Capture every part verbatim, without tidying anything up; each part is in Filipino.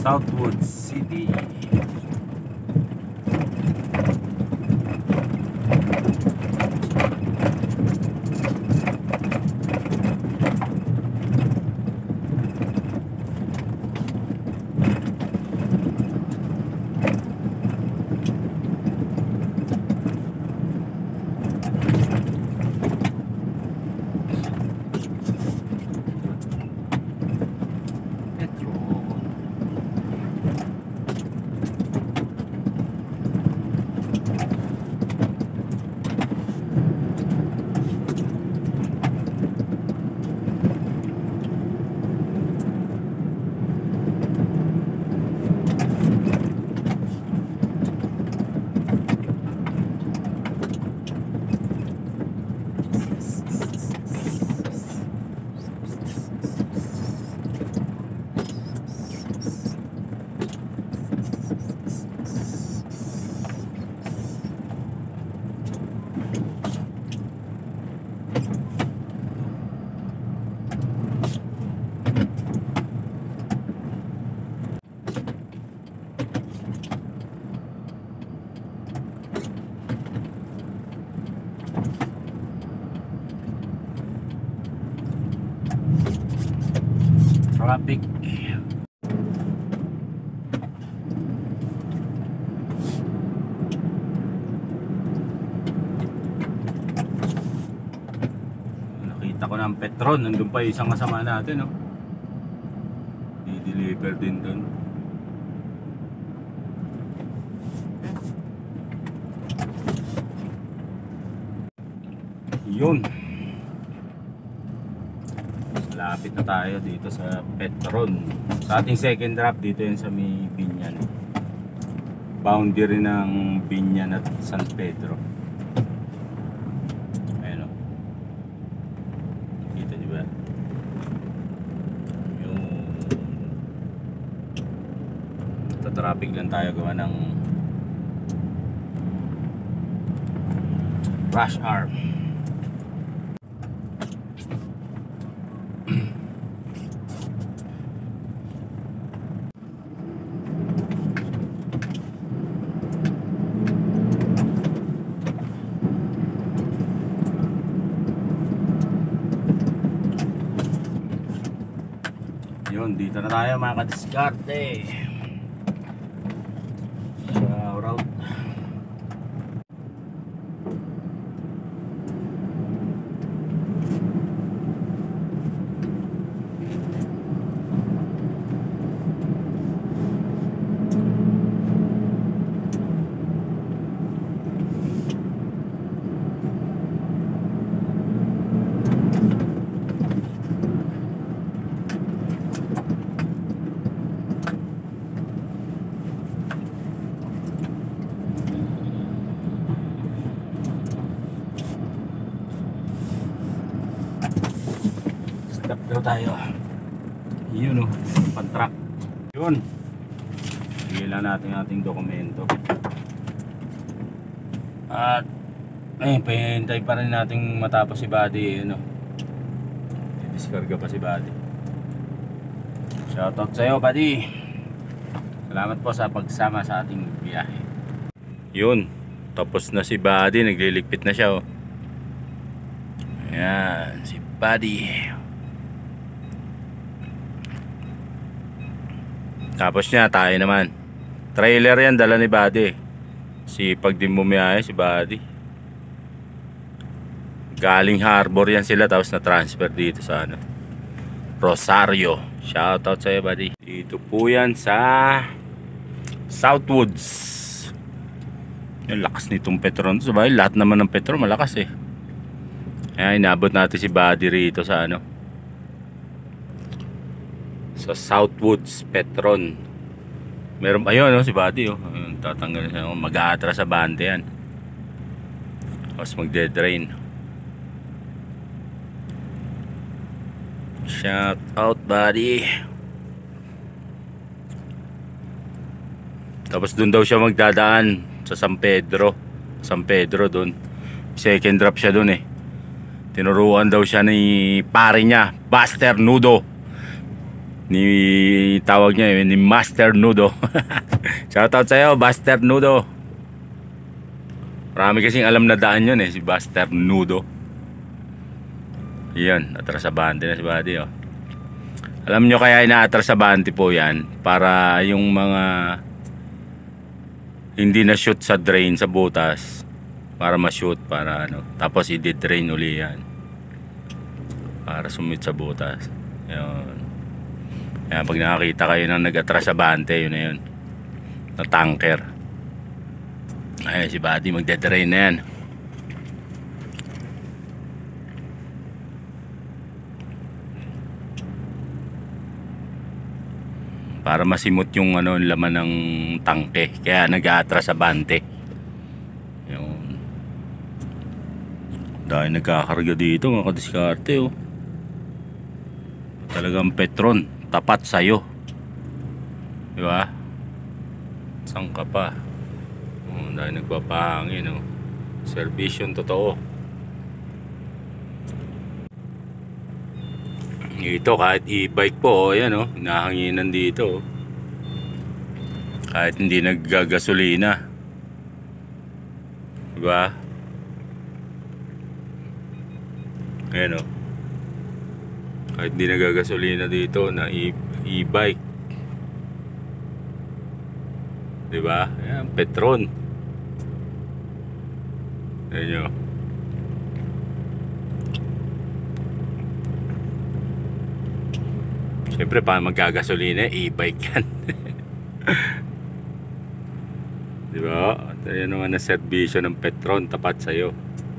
Southwood City. Traffic. Nakita ko na ang Petron, nandun pa isang kasama natin, no? I-deliver din dun. Yun. Lapit na tayo dito sa Petron. Sa ating second drop dito yun sa may Binyan. Boundary ng Binyan at San Pedro. Ayun o. Kita nyo ba? Yung tatraffic lang tayo gawa ng rush hour. Yun, dito na tayo mga kadiskarte sa route. Stop daw tayo. Yun o, pan-truck. Yun. Sige lang natin ating dokumento. At ayun, pahintay pa rin nating matapos si Buddy. Ano, didiskarga pa si Buddy. Shoutout sa'yo, Buddy. Salamat po sa pagsama sa ating biyahe. Yun, tapos na si Buddy. Nagliligpit na siya, oh. Ayan, si Buddy. Tapos niya, tayo naman. Trailer yan, dala ni Buddy. Si pag din bumiyahe, si Buddy. Galing Harbor yan sila, tapos na-transfer dito sa ano, Rosario. Shoutout sa'yo, Buddy. Dito po yan sa Southwoods. Yung lakas nitong Petron. Sabay, lahat naman ng Petron malakas eh. Kaya inabot natin si Buddy rito sa ano, sa Southwoods Petron. Meron ayun, no, si Buddy, oh. Ayun, tatanggal siya, oh. Mag-aatras sa bante yan. Tapos magde-drain. Shout out, Buddy. Tapos dun daw siya magdadaan sa San Pedro. San Pedro dun. Second drop siya dun eh. Tinuruan daw siya ni pare niya, Buster Nudo. Ni tawag niya yun, ni Master Nudo. Shoutout sa'yo, Master Nudo. Marami kasing alam na daan yun eh, si Master Nudo. Yan, atrasabante na si Buddy oh. Alam nyo kaya ina-atrasabante po yan para yung mga hindi na shoot sa drain sa butas, para ma-shoot, para ano, tapos i-drain uli yan para sumit sa butas. Yun. Yan, pag nakakita kayo ng nag-atrasabante, yun na yun, na tanker. Ay, si Buddy magde-drain na yan. Para masimot yung ano, laman ng tangke, kaya nag-atrasabante. Yun. Dahil nagkakarga dito mga kadiskarte oh. Talagang Petron, tapat sa'yo. Diba? Saan ka pa? Oh, dahil nagpapahangin oh. Servisyon totoo. Ito kahit e-bike po oh, yan oh, hinahanginan dito oh. Kahit hindi naggagasolina. Diba? Ayan oh. Kahit hindi naggagasolina dito na e-bike. Diba? Ayan, Petron. Ayan nyo. Siyempre pa magkagasolina, e-bike yan. Diba? At ayan naman na servisyo ng Petron, tapat sa'yo.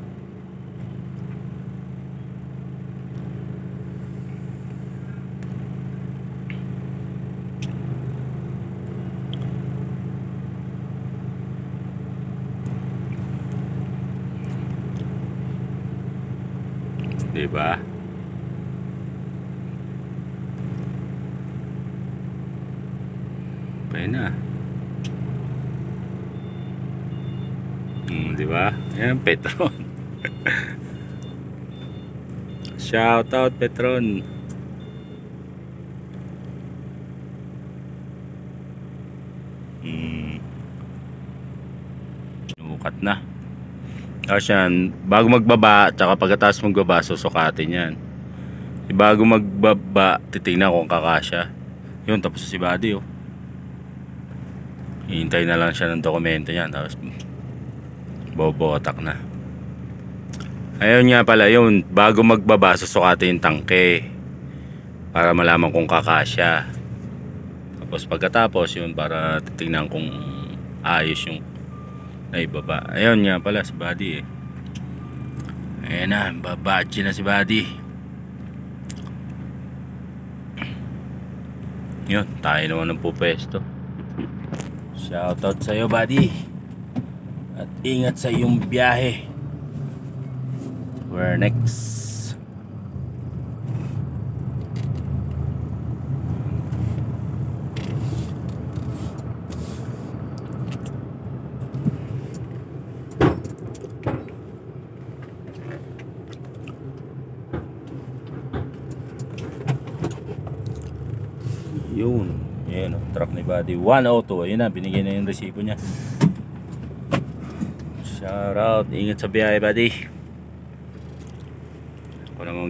Diba? Pwede na. Hmm, diba? Ayan, Petron. Shout out, Petron. Hmm. Nukat na. Tapos yan, bago magbaba, tsaka pagkatapos magbaba, susukatin yan. E bago magbaba, titignan kung kakasya. Yun, tapos si Buddy oh. Hihintay na lang siya ng dokumento niya, tapos bobotak na. Ayun nga pala yun, bago magbaba, susukatin yung tangke para malaman kung kakasya. Tapos pagkatapos yun, para titignan kung ayos yung naibaba. Ayun nga pala si Buddy eh. Ayan na, babachi na si Buddy. Yun, tayo naman ng pupwesto. Shoutout sa'yo, Buddy. At ingat sa iyong biyahe. We're next. Yun. Yan o, truck ni Buddy one oh two. Ayun na, binigay na yung resibo niya. Shout out. Ingat sa biyahe, Buddy. Ako naman